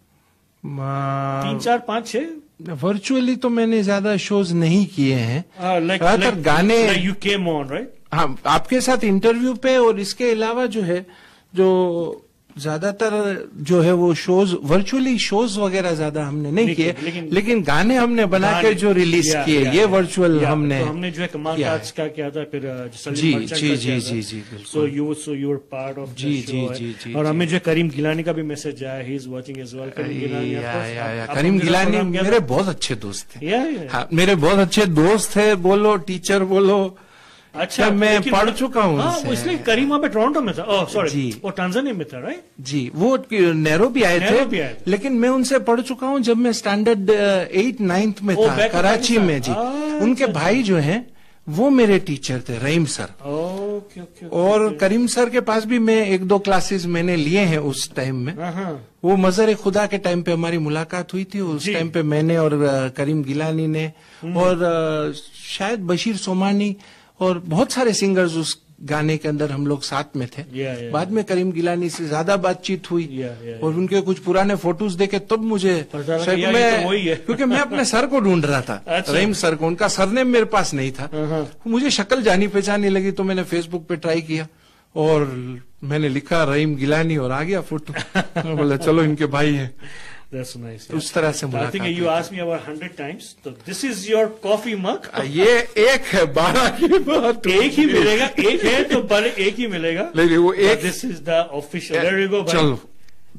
Speaker 1: तीन चार पाँच छह।
Speaker 2: वर्चुअली तो मैंने ज्यादा शोज नहीं किए हैं, ज्यादातर गाने
Speaker 1: यू केम ऑन राइट।
Speaker 2: हाँ, आपके साथ इंटरव्यू पे, और इसके अलावा जो है जो ज्यादातर जो है वो शोज वर्चुअली शोज वगैरह ज्यादा हमने नहीं किए, लेकिन, लेकिन गाने हमने बना के जो रिलीज किए ये वर्चुअल हमने
Speaker 1: तो हमने जो है कमाल काज का किया था, फिर
Speaker 2: जी जी जी जी जी
Speaker 1: so you so you were part of
Speaker 2: जी जी जी जी।
Speaker 1: और हमें जो करीम गिलानी का भी मैसेज आया, he is watching as well. Karim Gilani
Speaker 2: Karim Gilani मेरे बहुत अच्छे दोस्त थे, मेरे बहुत अच्छे दोस्त थे, बोलो टीचर बोलो।
Speaker 1: अच्छा,
Speaker 2: मैं पढ़ चुका हूँ।
Speaker 1: हाँ, इसलिए करीम वहाँ पे टोरंटो में था। ओह सॉरी, वो टांजानिया में था राइट
Speaker 2: जी। वो नैरोबी आए थे, लेकिन मैं उनसे पढ़ चुका हूँ जब मैं स्टैंडर्ड एट नाइन्थ में था कराची में जी। उनके भाई जो हैं वो मेरे टीचर थे, रहीम सर।
Speaker 1: Okay okay.
Speaker 2: और करीम सर के पास भी मैं एक दो क्लासेस मैंने लिए हैं उस टाइम में। वो मजर खुदा के टाइम पे हमारी मुलाकात हुई थी, उस टाइम पे मैंने और करीम गिलानी ने और शायद बशीर सोमानी और बहुत सारे सिंगर्स उस गाने के अंदर हम लोग साथ में थे।
Speaker 1: yeah, yeah,
Speaker 2: बाद में करीम गिलानी से ज्यादा बातचीत हुई
Speaker 1: yeah, yeah,
Speaker 2: और उनके कुछ पुराने फोटोज देखे तब मुझे मैं, तो क्योंकि मैं अपने सर को ढूंढ रहा था। अच्छा। रहीम सर को, उनका सरनेम मेरे पास नहीं था। मुझे शक्ल जानी पहचानी लगी तो मैंने फेसबुक पे ट्राई किया और मैंने लिखा रहीम गिलानी और आ गया फोटो। बोला चलो इनके भाई है।
Speaker 1: That's nice.
Speaker 2: उस तरह से
Speaker 1: मुलाकात। I think you asked me about hundred times. So this is your coffee mug.
Speaker 2: ये एक है, बारह की बात।
Speaker 1: एक ही मिलेगा, एक है तो बड़े एक ही मिलेगा।
Speaker 2: लेकिन वो एक।
Speaker 1: This is the official. There you go.
Speaker 2: चलो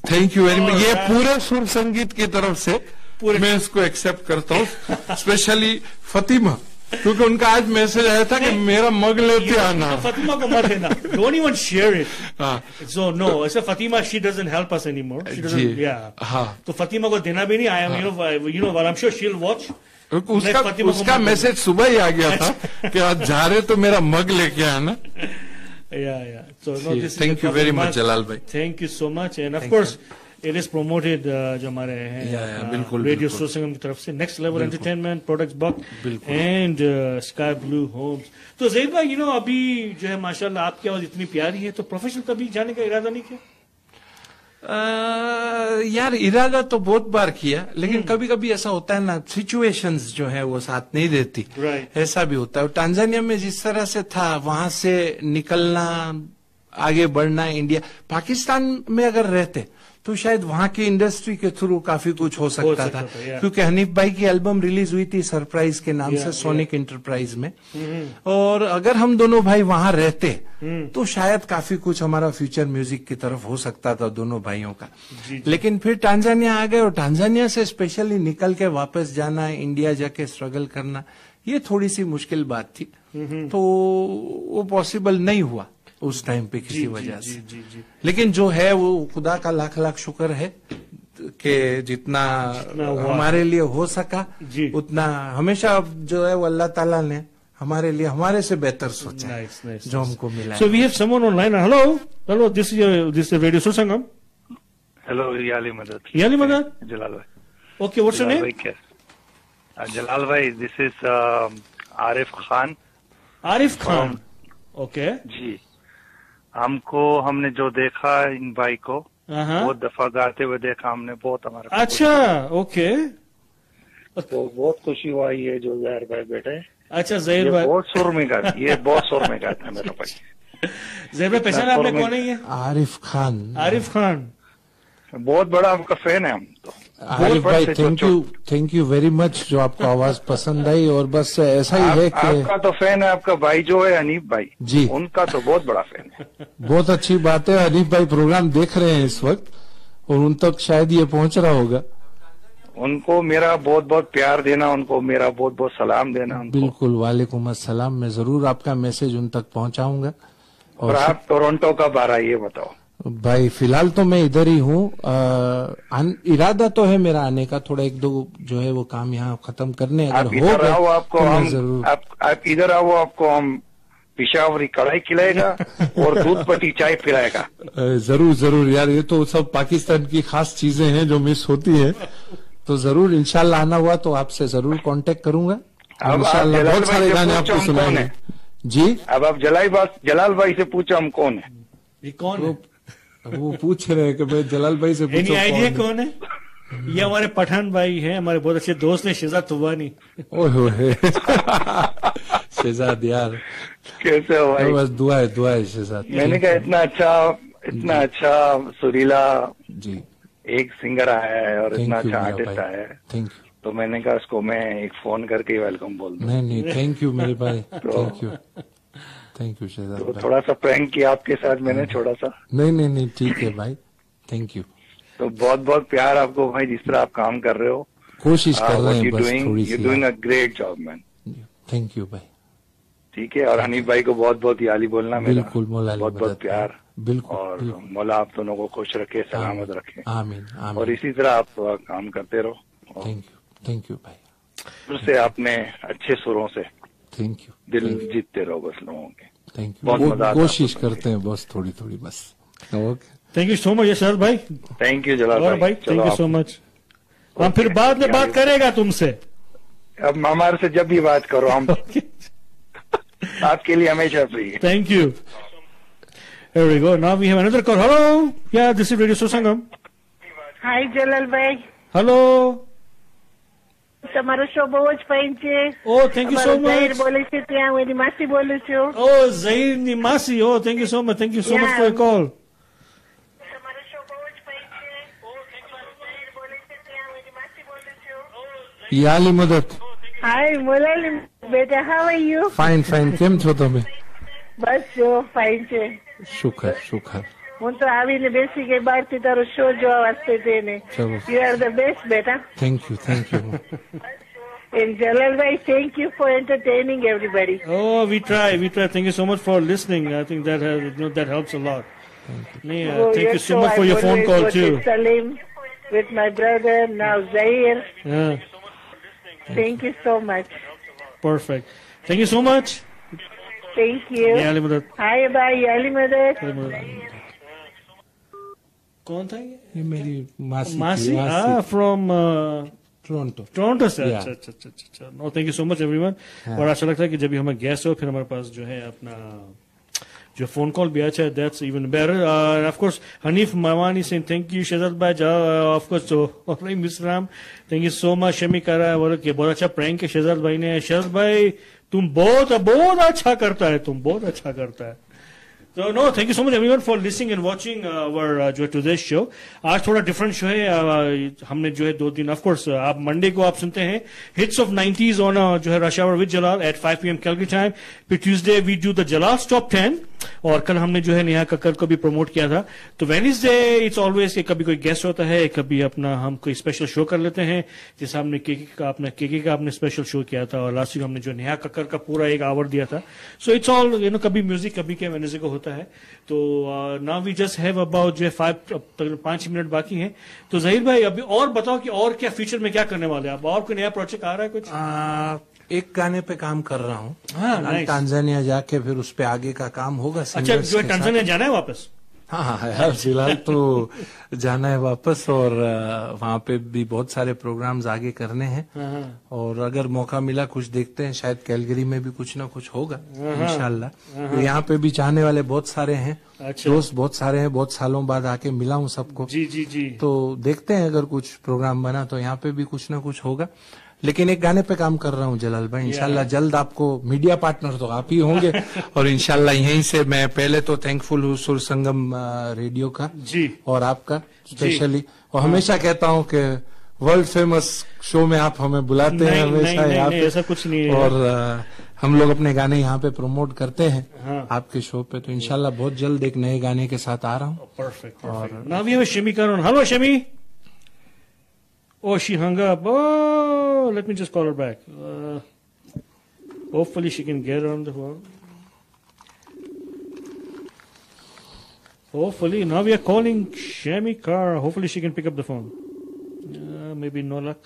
Speaker 2: थैंक यू वेरी मच। ये पूरे सुर संगीत की तरफ से मैं इसको एक्सेप्ट करता हूँ, स्पेशली फतिमा, क्योंकि उनका आज मैसेज आया था कि मेरा मग लेते आना।
Speaker 1: फतिमा को मत देना, don't even share it. So no, ऐसे Fatima she doesn't help us anymore, she doesn't, या हाँ, तो फतिमा को देना भी नहीं। I am, you know, you know, I am sure she will watch.
Speaker 2: उसका उसका मैसेज सुबह ही आ गया था कि आज जा रहे तो मेरा मग लेके आना।
Speaker 1: या या so no, this,
Speaker 2: thank you very much Jalal भाई,
Speaker 1: thank you so much. And of course it is promoted जो हमारे हैं रेडियो सुर संगम की तरफ से, next level entertainment products Buck and Sky Blue Homes. तो ज़हीर भाई, यू नो, अभी जो है माशाल्लाह आपकी आवाज इतनी प्यारी है, तो प्रोफेशनल कभी जाने का इरादा नहीं किया?
Speaker 2: Uh, यार इरादा तो बहुत बार किया, लेकिन hmm. कभी कभी ऐसा होता है ना, सिचुएशंस जो है वो साथ नहीं देती, right. ऐसा भी होता है। टांजानिया में जिस तरह से था, वहां से निकलना, आगे बढ़ना, इंडिया, पाकिस्तान में अगर रहते तो शायद वहां की इंडस्ट्री के थ्रू काफी कुछ हो सकता, हो सकता था, था क्योंकि हनीफ भाई की एल्बम रिलीज हुई थी सरप्राइज के नाम या, से सोनिक इंटरप्राइज में, hmm. और अगर हम दोनों भाई वहां रहते hmm. तो शायद काफी कुछ हमारा फ्यूचर म्यूजिक की तरफ हो सकता था दोनों भाइयों का। जी, जी. लेकिन फिर टांजानिया आ गए, और टांजानिया से स्पेशली निकल के वापस जाना, इंडिया जाके स्ट्रगल करना, ये थोड़ी सी मुश्किल बात थी, hmm. तो वो पॉसिबल नहीं हुआ उस टाइम पे किसी वजह से। जी, जी, जी. लेकिन जो है वो खुदा का लाख लाख शुक्र है कि जितना हमारे लिए हो सका उतना, हमेशा जो है वो अल्लाह ताला ने हमारे लिए हमारे से बेहतर सोचा, nice, nice, जो हमको मिला।
Speaker 1: So we have someone online. Hello, hello. This is your, this is Radio Sur Sangam.
Speaker 4: Hello, Yali Madad.
Speaker 1: Yali Madad.
Speaker 4: Jalal bhai.
Speaker 1: Okay, what's
Speaker 4: Jalal
Speaker 1: your name?
Speaker 4: Bhai, uh, Jalal bhai, this is uh, Arif Khan.
Speaker 1: Arif Khan. Um, okay.
Speaker 4: जी, हमको हमने जो देखा इन भाई को बहुत दफा गाते हुए देखा हमने, बहुत हमारा।
Speaker 1: अच्छा, ओके।
Speaker 4: तो बहुत खुशी हुआ ये जो ज़हीर भाई बैठे।
Speaker 1: अच्छा, ज़हीर भाई
Speaker 4: बहुत सुर में गाते, ये बहुत सुर में गाते हैं मेरा भाई।
Speaker 1: ज़हीर भाई पहचान आपने कौन है ये?
Speaker 2: आरिफ खान।
Speaker 1: आरिफ खान
Speaker 4: बहुत बड़ा आपका फैन है हम तो।
Speaker 2: आरिफ भाई, thank you, thank you very much जो आपको आवाज पसंद आई, और बस ऐसा ही है कि
Speaker 4: आपका तो फैन है, आपका भाई जो है हनीफ भाई
Speaker 2: जी,
Speaker 4: उनका तो बहुत बड़ा फैन है।
Speaker 2: बहुत अच्छी बात है, हनीफ भाई प्रोग्राम देख रहे हैं इस वक्त और उन तक शायद ये पहुंच रहा होगा।
Speaker 4: उनको मेरा बहुत बहुत प्यार देना, उनको मेरा बहुत बहुत सलाम देना।
Speaker 2: बिल्कुल, वालेकुम अस्सलाम। मैं जरूर आपका मैसेज उन तक पहुंचाऊंगा।
Speaker 4: और आप टोरंटो कब आ रहा है ये बताओ?
Speaker 2: भाई फिलहाल तो मैं इधर ही हूँ, इरादा तो है मेरा आने का, थोड़ा एक दो जो है वो काम यहाँ खत्म करने, अगर हो
Speaker 4: गए आपको तो हम जरूर आप, आप इधर आओ, आपको हम पिशावरी कढ़ाई खिलाएगा और दूध पट्टी चाय पिलाएगा।
Speaker 2: जरूर जरूर यार, ये तो सब पाकिस्तान की खास चीजें हैं जो मिस होती है, तो जरूर इंशाल्लाह आना हुआ तो आपसे जरूर कांटेक्ट करूंगा। इंशाल्लाह बहुत सारे गाने आपको सुनाएंगे। जी, अब
Speaker 4: आप जलाई बात जलाल भाई से पूछो हम कौन है।
Speaker 1: ये कौन है?
Speaker 2: वो पूछ रहे हैं कि मैं जलाल भाई से पूछो
Speaker 1: आइडिया कौन है? ये हमारे पठान भाई हैं, हमारे बहुत अच्छे दोस्त हैं, शहजाद तुवानी।
Speaker 2: ओह शहजाद यार,
Speaker 4: कैसे हो भाई?
Speaker 2: बस दुआ है, दुआ है शहजाद।
Speaker 4: मैंने कहा इतना अच्छा इतना अच्छा सुरीला
Speaker 2: जी
Speaker 4: एक सिंगर आया है और इतना अच्छा आर्टिस्ट आया है,
Speaker 2: थैंक यू।
Speaker 4: तो मैंने कहा उसको मैं एक फोन करके वेलकम बोल दूं।
Speaker 2: नहीं नहीं, थैंक यू मेरे भाई, thank you thank you Shahzad.
Speaker 4: तो थोड़ा सा प्रैंक किया आपके साथ मैंने, थोड़ा सा।
Speaker 2: नहीं नहीं नहीं, ठीक है भाई, थैंक यू।
Speaker 4: तो बहुत बहुत प्यार आपको भाई, जिस तरह आप काम कर रहे हो,
Speaker 2: कोशिश कर रहे हैं, बस थोड़ी सी।
Speaker 4: You doing a great job man.
Speaker 2: Thank you भाई,
Speaker 4: ठीक है। और हनीफ भाई को बहुत बहुत याली बोलना मेरा।
Speaker 2: बिल्कुल मौला,
Speaker 4: बहुत बहुत प्यार।
Speaker 2: बिल्कुल।
Speaker 4: और मौला आप दोनों को खुश रखे, सलामत रखे।
Speaker 2: आमीन आमीन।
Speaker 4: और इसी तरह आप काम करते रहो।
Speaker 2: थैंक यू, थैंक यू भाई।
Speaker 4: फिर से आपने अच्छे सुरों से
Speaker 2: थैंक यू
Speaker 4: दिल जीतते रहो बस लोगों के।
Speaker 2: थैंक यू, बहुत मजा कोशिश करते हैं बस थोड़ी थोड़ी बस। Okay,
Speaker 1: thank you so much Yashraj भाई।
Speaker 4: थैंक यू जलाल भाई,
Speaker 1: थैंक यू सो मच। हम फिर बाद में बात करेगा तुमसे।
Speaker 4: अब हमारे से जब भी बात करो, हम आपके लिए हमेशा free.
Speaker 1: Thank you. Here we go. Now we have another call. Hello. Yeah, this is Radio Sur Sangam.
Speaker 5: Hi Jalal ભાઈ.
Speaker 1: Hello.
Speaker 5: તમારો શો બહુ જ ફાઇન છે.
Speaker 1: Oh, thank you so much.
Speaker 5: Zaheer બોલે છે, ત્યાં હું એની માસી બોલું છું.
Speaker 1: Oh, ઝહીર ની માસી. Oh, thank you so much. Thank you so yeah. much for your call.
Speaker 5: તમારો શો બહુ જ ફાઇન છે. Oh, thank you. ઝહીર બોલે છે, ત્યાં હું એની માસી બોલું છું.
Speaker 2: યાલી મદદ.
Speaker 5: Hi, મોલાલી બેટા, how are you?
Speaker 2: Fine, fine. કેમ છો તમે?
Speaker 5: બસ જો ફાઇન છે.
Speaker 2: શુક્ર શુક્ર.
Speaker 5: હું તો આવીને બેસી ગઈ બહારથી તારો શો જોવા વાસ્તે થઈને. યુ આર ધ બેસ્ટ બેટા.
Speaker 2: Thank you thank you.
Speaker 5: And Jalalbhai, thank you for entertaining everybody.
Speaker 1: Oh, we try, we try. Thank you so much for listening. I think that has, you know, that helps a lot. Thank you, yeah,
Speaker 5: oh,
Speaker 1: thank
Speaker 5: yes,
Speaker 1: you so
Speaker 5: so
Speaker 1: much for
Speaker 5: I
Speaker 1: your phone call too.
Speaker 5: With Salim, with my brother, now Zahir.
Speaker 1: Yeah.
Speaker 5: Thank you so much.
Speaker 1: Perfect. Thank you so much.
Speaker 5: Thank you.
Speaker 1: Yeah, Ali Madad.
Speaker 5: Hi, bye, Ali Madad.
Speaker 1: कौन था ये?
Speaker 2: ये मेरी मासी.
Speaker 1: मासी. Ah, from. Uh,
Speaker 2: Toronto.
Speaker 1: Toronto से. अच्छा अच्छा अच्छा अच्छा. No, thank you so much everyone. और अच्छा लगता है कि जब भी हमें गेस्ट हो फिर हमारे पास जो है अपना जो फोन कॉल भी अच्छा है. That's even better. Of course Hanif Mawani से थैंक यू. शहजाद भाई ऑफ कोर्स तो Miss Ram thank you so much. Shami कर रहा है बोलो कि बहुत अच्छा प्रैंक है शहजाद भाई ने. शहजाद भाई तुम बहुत बहुत अच्छा करता है. तुम बहुत अच्छा करता है. So no, thank you so much everyone for listening and watching uh, our uh, जो today's show. आज थोड़ा डिफरेंट शो है. uh, हमने जो है दो दिन ऑफ कोर्स uh, आप मंडे को आप सुनते हैं हिट्स ऑफ नाइंटीज़ ऑन जो है rush hour with Jalal at five P M Calgary time. फिर Tuesday we do the Jalal top ten. और कल हमने जो है नेहा कक्कर को भी प्रमोट किया था. तो वेडनेसडे इट्स ऑलवेज कभी कोई गेस्ट होता है, कभी अपना हम कोई स्पेशल शो कर लेते हैं. जैसे हमने केके का अपना केके का आपने स्पेशल शो किया था और लास्ट वीक हमने जो नेहा कक्कर का पूरा एक आवर दिया था. So it's all you know कभी म्यूजिक कभी के वेडनेसडे को होता है. तो now we just have about जो है फाइव पांच मिनट बाकी हैं. तो जहीर भाई अभी और बताओ कि और क्या फ्यूचर में क्या करने वाले हैं आप. और कोई नया प्रोजेक्ट आ रहा है कुछ?
Speaker 2: आ, एक गाने पे काम कर रहा हूँ.
Speaker 1: हाँ,
Speaker 2: टांजानिया जाके फिर उस पे आगे का काम होगा.
Speaker 1: अच्छा, जो है टांजानिया जाना है वापस?
Speaker 2: हाँ हाँ यार फिलहाल तो जाना है वापस. और वहाँ पे भी बहुत सारे प्रोग्राम्स आगे करने हैं. और अगर मौका मिला कुछ देखते हैं, शायद कैलगरी में भी कुछ ना कुछ होगा इंशाल्लाह. तो यहाँ पे भी चाहने वाले बहुत सारे हैं.
Speaker 1: अच्छा.
Speaker 2: दोस्त बहुत सारे हैं. बहुत सालों बाद आके मिला हूँ सबको.
Speaker 1: जी जी जी.
Speaker 2: तो देखते हैं अगर कुछ प्रोग्राम बना तो यहाँ पे भी कुछ ना कुछ होगा. लेकिन एक गाने पे काम कर रहा हूँ जलाल भाई. इंशाल्लाह जल्द आपको मीडिया पार्टनर तो आप ही होंगे. और इंशाल्लाह यहीं से मैं पहले तो थैंकफुल हूँ सुर संगम रेडियो का
Speaker 1: जी और
Speaker 2: आपका स्पेशली. और हमेशा कहता हूँ कि वर्ल्ड फेमस शो में आप हमें बुलाते हैं हमेशा यहाँ पे.
Speaker 1: ऐसा कुछ नहीं है.
Speaker 2: और आ, हम लोग अपने गाने यहाँ पे प्रमोट करते हैं. हाँ. आपके शो पे. तो इंशाल्लाह बहुत जल्द एक नए गाने के साथ आ रहा हूँ.
Speaker 1: परफेक्ट. और now we have Shami Karan. Hello Shami. Oh, she hung up. Oh, let me just call her back. Uh, hopefully she can get on the phone. Hopefully. Now we are calling Shami Kar. Hopefully she can pick up the phone. Uh, maybe no luck.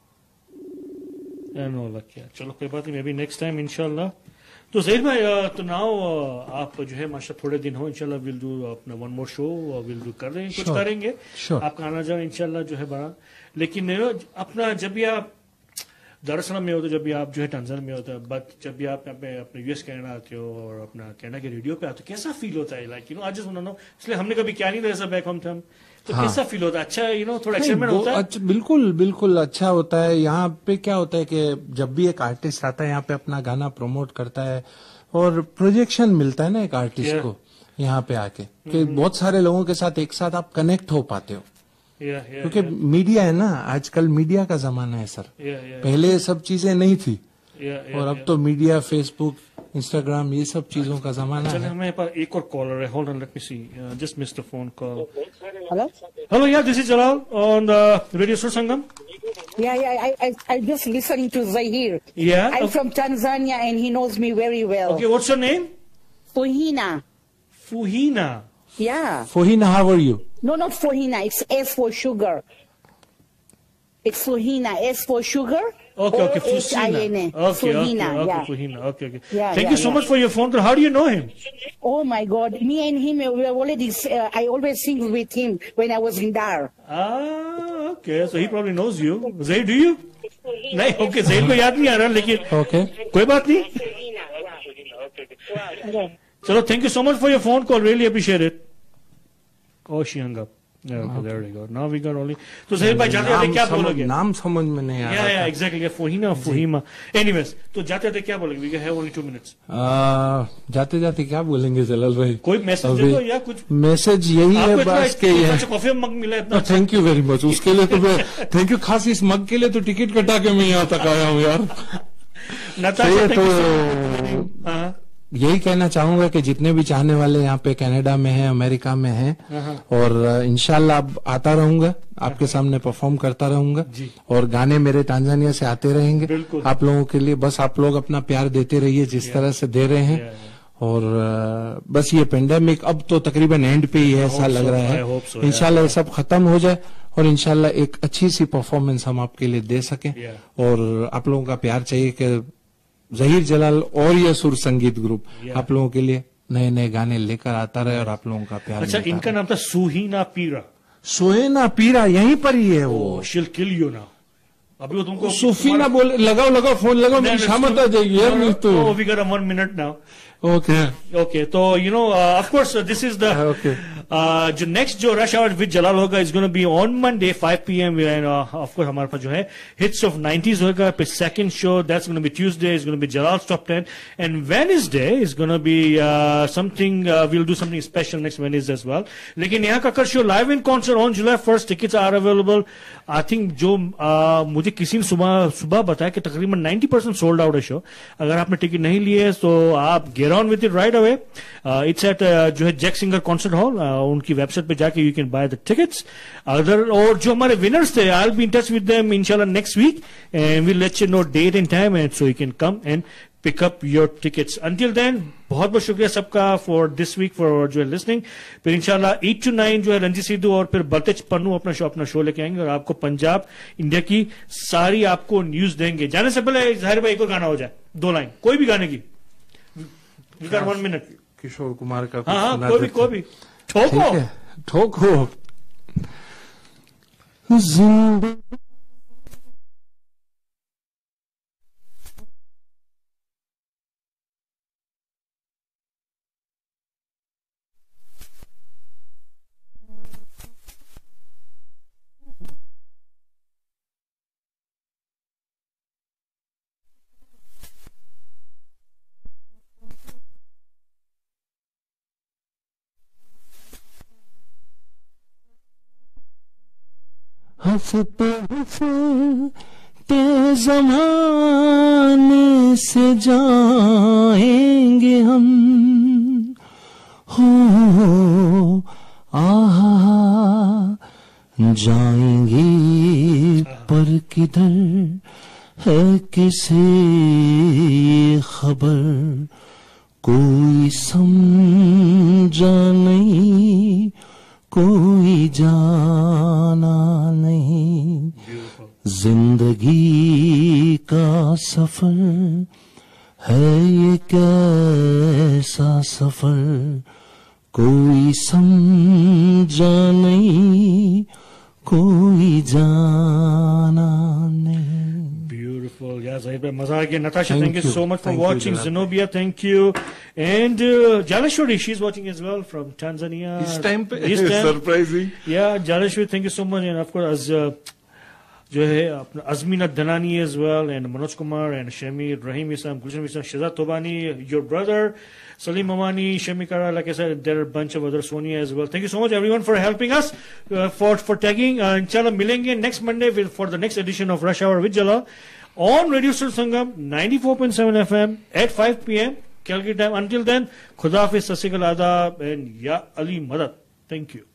Speaker 1: Uh, no luck, yeah. चलो कोई बात नहीं. Maybe next time, inshallah. तो जहीर भाई तो now आप जो है माशा थोड़े दिन हो इंशाल्लाह विल डू अपना one more show. Will do कर रहे हैं कुछ करेंगे. आपका आना जाना इंशाल्लाह जो है बड़ा. लेकिन अपना जब भी आप दरअसल में होते, जब भी आप जो है टांजानिया में होता है, बट जब भी आप यहाँ पे अपने यूएस कनाडा आते हो और अपना कनाडा के रेडियो पे आते हो, कैसा फील होता है? लाइक यू नो आज जस्ट नो, इसलिए हमने कभी क्या नहीं था ऐसा बैक होम थे हम. तो हाँ. कैसा फील होता है? अच्छा यू नो थोड़ा एक्साइटमेंट होता है? अच्छा,
Speaker 2: बिल्कुल बिल्कुल अच्छा होता है. यहाँ पे क्या होता है कि जब भी एक आर्टिस्ट आता है यहाँ पे अपना गाना प्रमोट करता है और प्रोजेक्शन मिलता है ना एक आर्टिस्ट को यहाँ पे आके, कि बहुत सारे लोगों के साथ एक साथ आप कनेक्ट हो पाते हो. क्योंकि मीडिया है ना, आजकल मीडिया का जमाना है सर. पहले ये सब चीजें नहीं थी. और अब तो मीडिया, फेसबुक, इंस्टाग्राम, ये सब चीजों का जमाना है.
Speaker 1: हमें पर एक और कॉलर है. Hold on, let me see. Just missed the phone call.
Speaker 6: Hello?
Speaker 1: Hello, yeah, this is Jalal on the Radio Sur Sangam.
Speaker 6: Yeah, yeah, I, I, I just listening to Zahir.
Speaker 1: Yeah.
Speaker 6: I'm
Speaker 1: okay.
Speaker 6: from Tanzania and he knows me very well.
Speaker 1: Okay, what's your name?
Speaker 6: Fuhina.
Speaker 1: Fuhina.
Speaker 6: Yeah.
Speaker 2: Fuhina, how are you?
Speaker 6: No, not Fuhina. It's S for sugar. It's Fuhina. S for sugar.
Speaker 1: Okay, okay. Fuhina.
Speaker 6: Okay,
Speaker 1: Fuhina, okay,
Speaker 6: yeah.
Speaker 1: okay, Fuhina. Okay, okay.
Speaker 6: Yeah,
Speaker 1: Thank
Speaker 6: yeah,
Speaker 1: you so
Speaker 6: yeah.
Speaker 1: much for your phone call. How do you know him?
Speaker 6: Oh my God, me and him, we were already. Uh, I always sing with him when I was in Dar.
Speaker 1: Ah, okay. So he probably knows you. Zahir, do you? नहीं, okay. Zahir को याद नहीं आ रहा, लेकिन
Speaker 2: okay.
Speaker 1: कोई बात नहीं. चलो, thank you so much for your phone call. Really appreciate it. Oh, she hung up. Yeah, okay, okay. There we go. Now we got only. तो जहीर भाई जाते जाते क्या बोलोगे?
Speaker 2: नाम समझ में नहीं आ रहा.
Speaker 1: Yeah, yeah, exactly. Fuhina, Fuhima. Anyways, तो जाते जाते क्या बोलोगे? We have only two minutes.
Speaker 2: जाते जाते क्या बोलेंगे जलाल भाई?
Speaker 1: कोई मैसेज दे दो या कुछ?
Speaker 2: मैसेज यही है बस के ये.
Speaker 1: कॉफी मग मिला इतना.
Speaker 2: Thank you very much. उसके लिए तो मैं थैंक यू. खास इस मग के लिए तो टिकट कटा के मैं यहाँ तक आया हूँ यार.
Speaker 1: नताशा, तो
Speaker 2: यही कहना चाहूंगा कि जितने भी चाहने वाले यहाँ पे कनाडा में हैं, अमेरिका में हैं, और इंशाल्लाह अब आता रहूंगा, आपके सामने परफॉर्म करता रहूंगा, और गाने मेरे तांजानिया से आते रहेंगे आप लोगों के लिए। बस आप लोग अपना प्यार देते रहिए जिस तरह से दे रहे हैं, और बस ये पेंडेमिक अब तो तकरीबन एंड पे ही है ऐसा लग रहा है। इंशाल्लाह ये सब खत्म हो जाए और इंशाल्लाह एक अच्छी सी परफॉर्मेंस हम आपके लिए दे सकें, और आप लोगों का प्यार चाहिए कि जहीर जलाल और ये सुर संगीत ग्रुप आप लोगों के लिए नए नए गाने लेकर आता रहे और आप लोगों का प्यार।
Speaker 1: अच्छा, इनका नाम था सुहीना पीरा।
Speaker 2: सुहेना पीरा यहीं पर ही है वो।
Speaker 1: शिल किल यू नाउ। अभी वो तुमको
Speaker 2: सुफीना बोले, लगाओ लगाओ फोन लगाओ, मेरी शामत आ जाएगी यार। तो
Speaker 1: we got a one minute now.
Speaker 2: Okay.
Speaker 1: Okay. So, you know, uh, of course, uh, this is the
Speaker 2: okay.
Speaker 1: uh, जो next जो Rush Hour with Jalal होगा is going to be on Monday five p m and uh, of course हमारे पास जो है hits of nineties होगा। फिर second show that's going to be Tuesday is going to be Jalal's top ten, and Wednesday is going to be uh, something uh, we'll do something special next Wednesday as well। लेकिन यहाँ का कल show live in concert on July first, tickets are available। I think जो uh, मुझे किसी ने सुबह सुबह बताया कि तकरीबन ninety percent sold out है शो। अगर आपने टिकट नहीं लिए तो आप get on with it right away। uh, it's at uh, जो है जैक सिंगर कॉन्सर्ट हॉल, उनकी वेबसाइट पे जाके you can buy the tickets. Other और जो हमारे विनर्स थे, I will be in touch with them इंशाल्लाह next week, and we'll let you know date and time, and so you can come and pick up your tickets. Until then बहुत बहुत शुक्रिया सबका for this week for जो है listening. फिर इंशाल्लाह eight to nine जो है रंजीत सिद्धू और फिर बलतेज पन्नू अपना शो अपना शो लेके आएंगे और आपको पंजाब इंडिया की सारी आपको न्यूज देंगे। जाने से पहले जाहिर भाई एक और गाना हो जाए, दो लाइन कोई भी गाने की। We got one minute.
Speaker 2: Kishore Kumar का
Speaker 1: हाँ हाँ कोई भी कोई भी ठोको
Speaker 2: ठोको।
Speaker 3: हंसते हंसते ज़माने से जाएंगे हम, हो आहा जाएंगे पर किधर है किसे खबर, कोई समझा नहीं कोई जाना नहीं। जिंदगी का सफर है ये कैसा सफर, कोई समझा नहीं कोई जाना नहीं।
Speaker 1: Beautiful. Yeah, Zahid bhai, maza aa gaya. Natasha, thank, thank you so much for thank watching. You, Zenobia, thank you. And uh, Jaleshwari, she's watching as well from Tanzania.
Speaker 2: This time,
Speaker 1: this time.
Speaker 2: Surprising.
Speaker 1: Yeah, Jaleshwari, thank you so much. And of course, as uh, जो है अपना Azmina दनानी as well, and Manoj Kumar and Shami Rahim Isam, Gulshan Isam, Shazad Tobani, your brother Salim Mamani, Shami Kara, like I said, there are a bunch of other Sonia as well. Thank you so much everyone for helping us, uh, for for tagging. Uh, inshallah milenge next Monday with, for the next edition of Rush Hour with Jalal on Radio Sur Sangam ninety-four point seven F M at five p m Calgary time. Until then, Khuda Hafiz, Sasigal Adab, and Ya Ali Madad. Thank you.